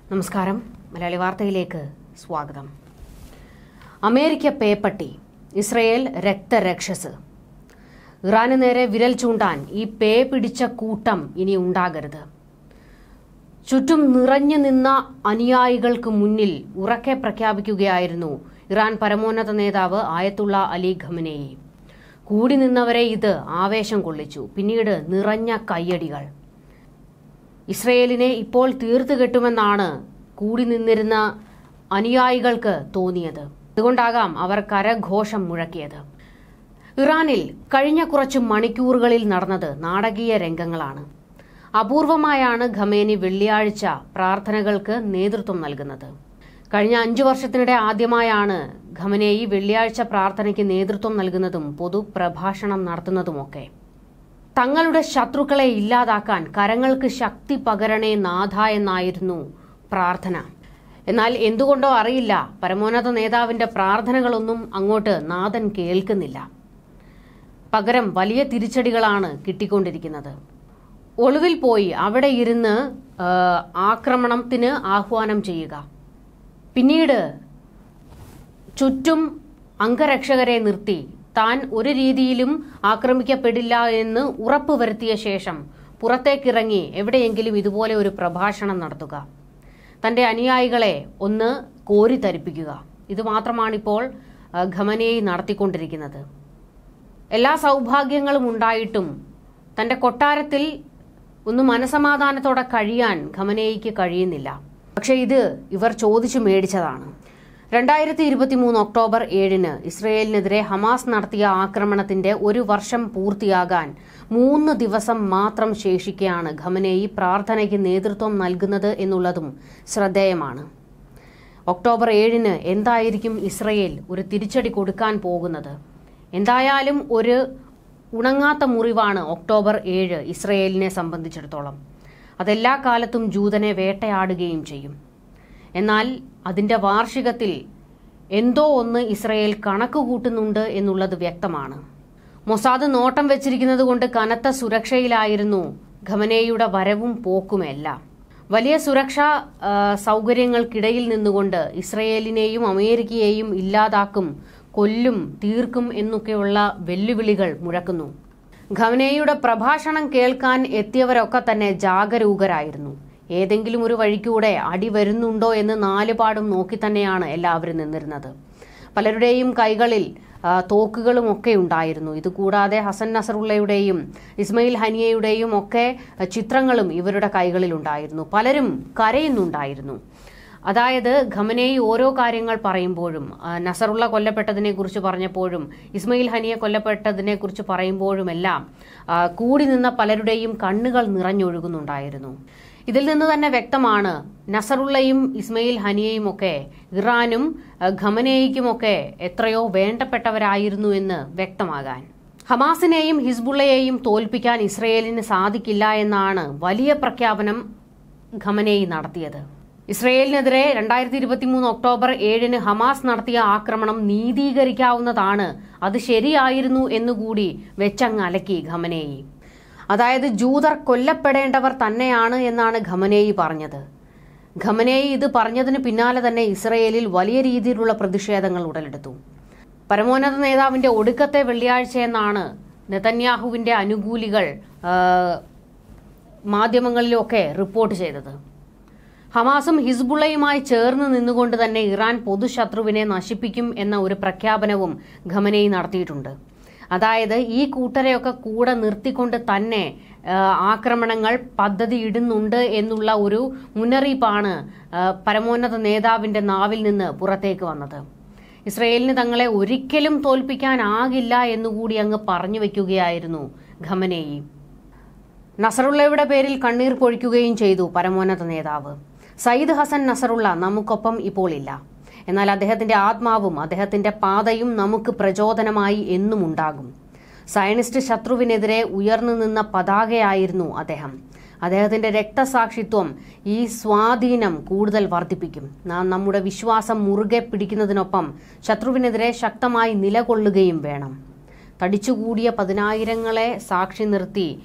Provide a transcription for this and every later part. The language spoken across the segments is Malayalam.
നമസ്കാരം. മലയാളി വാർത്തയിലേക്ക് സ്വാഗതം. America പേപ്പട്ടി, Israel രക്തരക്ഷസ്. ഇറാന് നേരെ വിരൽ ചൂണ്ടാൻ ഈ പേ പിടിച്ച കൂട്ടം ഇനി ഉണ്ടാകരുത്. ചുറ്റും നിറഞ്ഞു നിന്ന അനുയായികൾക്ക് മുന്നിൽ ഉറക്കെ പ്രഖ്യാപിക്കുകയായിരുന്നു ഇറാൻ പരമോന്നത നേതാവ് ആയത്തുള്ള അലി ഖമനേയി. കൂടി നിന്നവരെ ഇത് ആവേശം കൊള്ളിച്ചു. പിന്നീട് നിറഞ്ഞ കയ്യടികൾ. ഇസ്രയേലിനെ ഇപ്പോൾ തീർത്തു കെട്ടുമെന്നാണ് കൂടി നിന്നിരുന്ന അനുയായികൾക്ക് തോന്നിയത്. അതുകൊണ്ടാകാം അവർ കരഘോഷം മുഴക്കിയത്. ഇറാനിൽ കഴിഞ്ഞ കുറച്ച് മണിക്കൂറുകളിൽ നടന്നത് നാടകീയ രംഗങ്ങളാണ്. അപൂർവമായാണ് ഖമേനി വെള്ളിയാഴ്ച പ്രാർത്ഥനകൾക്ക് നേതൃത്വം നൽകുന്നത്. കഴിഞ്ഞ 5 വർഷത്തിനിടെ ആദ്യമായാണ് ഖമനേയി വെള്ളിയാഴ്ച പ്രാർത്ഥനയ്ക്ക് നേതൃത്വം നൽകുന്നതും പൊതുപ്രഭാഷണം നടത്തുന്നതുമൊക്കെ. തങ്ങളുടെ ശത്രുക്കളെ ഇല്ലാതാക്കാൻ കരങ്ങൾക്ക് ശക്തി പകരണേ നാഥ എന്നായിരുന്നു പ്രാർത്ഥന. എന്നാൽ എന്തുകൊണ്ടോ അറിയില്ല, പരമോന്നത നേതാവിന്റെ പ്രാർത്ഥനകളൊന്നും അങ്ങോട്ട് നാഥൻ കേൾക്കുന്നില്ല. പകരം വലിയ തിരിച്ചടികളാണ് കിട്ടിക്കൊണ്ടിരിക്കുന്നത്. ഒളിവിൽ പോയി അവിടെ ഇരുന്ന് ആക്രമണത്തിന് ആഹ്വാനം ചെയ്യുക, പിന്നീട് ചുറ്റും അംഗരക്ഷകരെ നിർത്തി താൻ ഒരു രീതിയിലും ആക്രമിക്കപ്പെടില്ല എന്ന് ഉറപ്പുവരുത്തിയ ശേഷം പുറത്തേക്കിറങ്ങി എവിടെയെങ്കിലും ഇതുപോലെ ഒരു പ്രഭാഷണം നടത്തുക, തന്റെ അനുയായികളെ ഒന്ന് കോരിത്തരിപ്പിക്കുക. ഇത് മാത്രമാണിപ്പോൾ ഖമനേയി നടത്തിക്കൊണ്ടിരിക്കുന്നത്. എല്ലാ സൗഭാഗ്യങ്ങളും ഉണ്ടായിട്ടും തന്റെ കൊട്ടാരത്തിൽ ഒന്ന് മനസമാധാനത്തോടെ കഴിയാൻ ഖമനേയിക്ക് കഴിയുന്നില്ല. പക്ഷെ ഇത് ഇവർ ചോദിച്ചു മേടിച്ചതാണ്. 2023 ഒക്ടോബർ 7 ഇസ്രയേലിനെതിരെ ഹമാസ് നടത്തിയ ആക്രമണത്തിന്റെ 1 വർഷം പൂർത്തിയാകാൻ 3 ദിവസം മാത്രം ശേഷിക്കെയാണ് ഖമനേയി പ്രാർത്ഥനയ്ക്ക് നേതൃത്വം നൽകുന്നത് എന്നുള്ളതും ശ്രദ്ധേയമാണ്. ഒക്ടോബർ 7 എന്തായിരിക്കും ഇസ്രയേൽ ഒരു തിരിച്ചടി കൊടുക്കാൻ പോകുന്നത്? എന്തായാലും ഒരു ഉണങ്ങാത്ത മുറിവാണ് ഒക്ടോബർ 7 ഇസ്രയേലിനെ സംബന്ധിച്ചിടത്തോളം. അതെല്ലാ കാലത്തും ജൂതനെ വേട്ടയാടുകയും ചെയ്യും. എന്നാൽ അതിന്റെ വാർഷികത്തിൽ എന്തോ ഒന്ന് ഇസ്രയേൽ കണക്ക് കൂട്ടുന്നുണ്ട് എന്നുള്ളത് വ്യക്തമാണ്. മൊസാദ് നോട്ടം വെച്ചിരിക്കുന്നത് കൊണ്ട് കനത്ത സുരക്ഷയിലായിരുന്നു ഖമനേയിയുടെ വരവും പോക്കുമെല്ലാം. വലിയ സുരക്ഷാ സൗകര്യങ്ങൾക്കിടയിൽ നിന്നുകൊണ്ട് ഇസ്രയേലിനെയും അമേരിക്കയെയും ഇല്ലാതാക്കും, കൊല്ലും, തീർക്കും എന്നൊക്കെയുള്ള വെല്ലുവിളികൾ മുഴക്കുന്നു. ഖമനേയിയുടെ പ്രഭാഷണം കേൾക്കാൻ എത്തിയവരൊക്കെ തന്നെ ജാഗരൂകരായിരുന്നു. ഏതെങ്കിലും ഒരു വഴിക്കൂടെ അടി വരുന്നുണ്ടോ എന്ന് നാലുപാടും നോക്കി തന്നെയാണ് എല്ലാവരും നിന്നിരുന്നത്. പലരുടെയും കൈകളിൽ തോക്കുകളും ഒക്കെ ഉണ്ടായിരുന്നു. ഇതുകൂടാതെ ഹസൻ നസറുള്ളയുടെയും ഇസ്മയിൽ ഹനിയയുടെയും ഒക്കെ ചിത്രങ്ങളും ഇവരുടെ കൈകളിൽ ഉണ്ടായിരുന്നു. പലരും കരയുന്നുണ്ടായിരുന്നു. അതായത് ഖമനേയി ഓരോ കാര്യങ്ങൾ പറയുമ്പോഴും, നസറുള്ള കൊല്ലപ്പെട്ടതിനെ കുറിച്ച് പറഞ്ഞപ്പോഴും ഇസ്മയിൽ ഹനിയ കൊല്ലപ്പെട്ടതിനെ കുറിച്ച് പറയുമ്പോഴുമെല്ലാം കൂടി നിന്ന പലരുടെയും കണ്ണുകൾ നിറഞ്ഞൊഴുകുന്നുണ്ടായിരുന്നു. ഇതിൽ നിന്ന് തന്നെ വ്യക്തമാണ് നസറുള്ളയും ഇസ്മയിൽ ഹനിയയും ഒക്കെ ഇറാനും ഖമനേയിക്കുമൊക്കെ എത്രയോ വേണ്ടപ്പെട്ടവരായിരുന്നു എന്ന് വ്യക്തമാകാൻ. ഹമാസിനെയും ഹിസ്ബുള്ളയെയും തോൽപ്പിക്കാൻ ഇസ്രയേലിന് സാധിക്കില്ല എന്നാണ് വലിയ പ്രഖ്യാപനം ഖമനേയി നടത്തിയത്. ഇസ്രയേലിനെതിരെ 2023 ഒക്ടോബർ 7 ഹമാസ് നടത്തിയ ആക്രമണം നീതീകരിക്കാവുന്നതാണ്, അത് ശരിയായിരുന്നു എന്നുകൂടി വെച്ചങ്ങ് അലക്കി ഖമനേയി. അതായത് ജൂതർ കൊല്ലപ്പെടേണ്ടവർ തന്നെയാണ് എന്നാണ് ഖമനേയി പറഞ്ഞത്. ഖമനേയി ഇത് പറഞ്ഞതിന് പിന്നാലെ തന്നെ ഇസ്രയേലിൽ വലിയ രീതിയിലുള്ള പ്രതിഷേധങ്ങൾ ഉടലെടുത്തു. പരമോന്നത നേതാവിന്റെ ഒടുക്കത്തെ വെള്ളിയാഴ്ചയെന്നാണ് നെതന്യാഹുവിന്റെ അനുകൂലികൾ മാധ്യമങ്ങളിലൊക്കെ റിപ്പോർട്ട് ചെയ്തത്. ഹമാസും ഹിസ്ബുള്ളയുമായി ചേർന്ന് നിന്നുകൊണ്ട് തന്നെ ഇറാൻ പൊതുശത്രുവിനെ നശിപ്പിക്കും എന്ന ഒരു പ്രഖ്യാപനവും ഖമനേയി നടത്തിയിട്ടുണ്ട്. അതായത് ഈ കൂട്ടരെയൊക്കെ കൂടെ നിർത്തിക്കൊണ്ട് തന്നെ ആക്രമണങ്ങൾ പദ്ധതിയിടുന്നുണ്ട് എന്നുള്ള ഒരു മുന്നറിയിപ്പാണ് പരമോന്നത നേതാവിന്റെ നാവിൽ നിന്ന് പുറത്തേക്ക് വന്നത്. ഇസ്രയേലിന് തങ്ങളെ ഒരിക്കലും തോൽപ്പിക്കാനാകില്ല എന്നുകൂടി അങ്ങ് പറഞ്ഞു വയ്ക്കുകയായിരുന്നു ഖമനേയി. നസറുള്ളയുടെ പേരിൽ കണ്ണീർ പൊഴിക്കുകയും ചെയ്തു പരമോന്നത നേതാവ്. സയ്യിദ് ഹസൻ നസറുള്ള നമുക്കൊപ്പം ഇപ്പോൾ ഇല്ല. എന്നാൽ അദ്ദേഹത്തിന്റെ ആത്മാവും അദ്ദേഹത്തിന്റെ പാതയും നമുക്ക് പ്രചോദനമായി എന്നും ഉണ്ടാകും. സയനിസ്റ്റ് ശത്രുവിനെതിരെ ഉയർന്നു നിന്ന പതാകയായിരുന്നു അദ്ദേഹം. അദ്ദേഹത്തിന്റെ രക്തസാക്ഷിത്വം ഈ സ്വാധീനം കൂടുതൽ വർദ്ധിപ്പിക്കും. നാം നമ്മുടെ വിശ്വാസം മുറുകെ പിടിക്കുന്നതിനൊപ്പം ശത്രുവിനെതിരെ ശക്തമായി നിലകൊള്ളുകയും വേണം. തടിച്ചുകൂടിയ 10,000-ങ്ങളെ സാക്ഷി നിർത്തി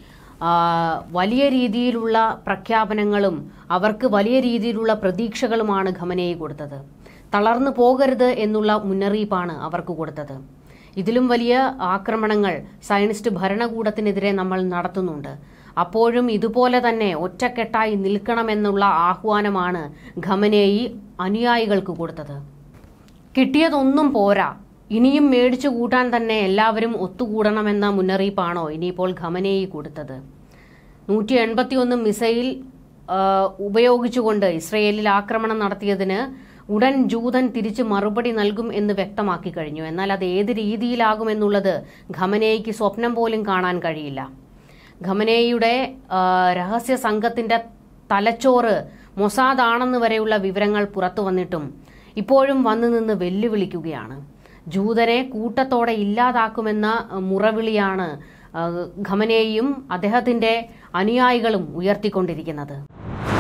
വലിയ രീതിയിലുള്ള പ്രഖ്യാപനങ്ങളും അവർക്ക് വലിയ രീതിയിലുള്ള പ്രതീക്ഷകളുമാണ് ഖമനേയി കൊടുത്തത്. തളർന്നു പോകരുത് എന്നുള്ള മുന്നറിയിപ്പാണ് അവർക്ക് കൊടുത്തത്. ഇതിലും വലിയ ആക്രമണങ്ങൾ സയനിസ്റ്റ് ഭരണകൂടത്തിനെതിരെ നമ്മൾ നടത്തുന്നുണ്ട്. അപ്പോഴും ഇതുപോലെ തന്നെ ഒറ്റക്കെട്ടായി നിൽക്കണമെന്നുള്ള ആഹ്വാനമാണ് ഖമനേയി അനുയായികൾക്ക് കൊടുത്തത്. കിട്ടിയതൊന്നും പോരാ, ഇനിയും മേടിച്ചു കൂട്ടാൻ തന്നെ എല്ലാവരും ഒത്തുകൂടണമെന്ന മുന്നറിയിപ്പാണോ ഇനിയിപ്പോൾ ഖമനേയി കൊടുത്തത്? 181 മിസൈൽ ഉപയോഗിച്ചുകൊണ്ട് ഇസ്രയേലിൽ ആക്രമണം നടത്തിയതിന് ഉടൻ ജൂതൻ തിരിച്ച് മറുപടി നൽകും എന്ന് വ്യക്തമാക്കി കഴിഞ്ഞു. എന്നാൽ അത് ഏത് രീതിയിലാകുമെന്നുള്ളത് ഖമനേയിക്ക് സ്വപ്നം പോലും കാണാൻ കഴിയില്ല. ഖമനേയിയുടെ രഹസ്യ സംഘത്തിന്റെ തലച്ചോറ് മൊസാദ് ആണെന്ന് വരെയുള്ള വിവരങ്ങൾ പുറത്തു വന്നിട്ടും ഇപ്പോഴും വന്നു നിന്ന് വെല്ലുവിളിക്കുകയാണ്. ജൂതനെ കൂട്ടത്തോടെ ഇല്ലാതാക്കുമെന്ന മുറവിളിയാണ് ഖമനേയിയും അദ്ദേഹത്തിന്റെ അനുയായികളും ഉയർത്തിക്കൊണ്ടിരിക്കുന്നത്.